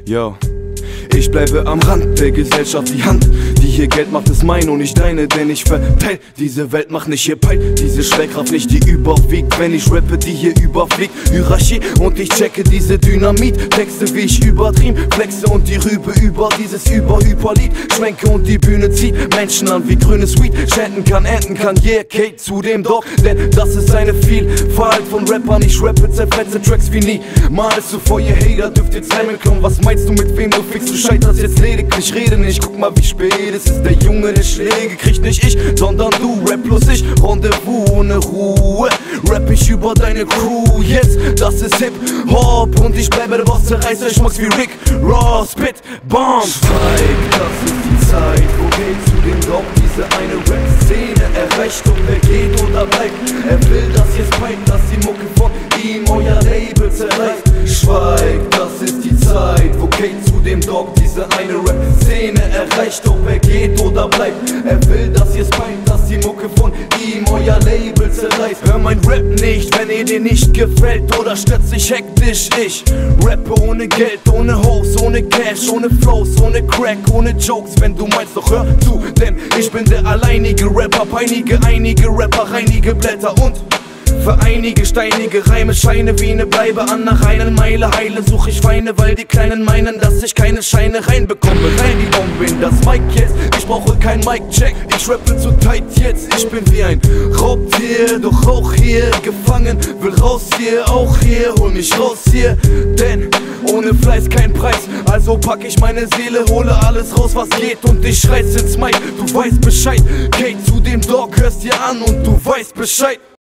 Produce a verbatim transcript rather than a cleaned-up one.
Yo. Ich bleibe am Rand der Gesellschaft, die Hand, die hier Geld macht, ist mein und nicht deine, denn ich verteil diese Welt, mach nicht hier Peit, diese Schwerkraft nicht, die überwiegt, wenn ich rappe, die hier überfliegt, Hierarchie und ich checke diese Dynamit, Texte wie ich übertrieben, flexe und die Rübe über dieses Über-Hyperlied, schwenke und die Bühne zieht Menschen an wie grünes Weed, chanten kann, enden kann, yeah, Kate zu dem Dog, denn das ist eine Vielfalt von Rappern, ich rappe, zerfetze Tracks wie nie, mal zuvor, ihr Hater dürft jetzt Heimen klauen, was meinst du mit wem du fickst, du scheiterst jetzt lediglich, rede nicht, guck mal wie spät es ist, der Junge, der Schläge kriegt nicht ich, sondern du, Rap plus ich, Rendezvous ohne Ruhe, Rap ich über deine Crew, jetzt, das ist Hip-Hop und ich bleibe der Boss, zerreiß euch Schmucks wie Rick Ross, Spit, Bomb. Schweig, das ist die Zeit, wo geht zu dem Dog, diese eine Rap-Szene erreicht und wer geht oder bleibt, er will, dass ihr's peilt, dass die Mucke von ihm euer Label zerreißt. Schweig, das ist die Zeit, wo Kate zu dem Dog diese eine Rap-Szene erreicht, ob er geht oder bleibt. Er will, dass ihr's meint, dass die Mucke von ihm euer Label zerreißt. Hör mein Rap nicht, wenn ihr dir nicht gefällt, oder stürzt sich hektisch. Ich rappe ohne Geld, ohne Hoes, ohne Cash, ohne Flows, ohne Crack, ohne Jokes. Wenn du meinst, doch hör zu, denn ich bin der alleinige Rapper. Einige, einige Rapper, einige Blätter und für einige steinige Reime scheine wie ne Bleibe an nach einer Meile heile such ich Weine, weil die Kleinen meinen, dass ich keine Scheine reinbekomme. Rein die Bombe in das Mic jetzt, ich brauche kein Mic-Check, ich rappe zu tight jetzt, ich bin wie ein Raubtier, doch auch hier gefangen, will raus hier, auch hier, hol mich raus hier, denn ohne Fleiß kein Preis, also pack ich meine Seele, hole alles raus, was geht und ich schrei's ins Mic, du weißt Bescheid, Kate zu dem Dog, hörst dir an und du weißt Bescheid.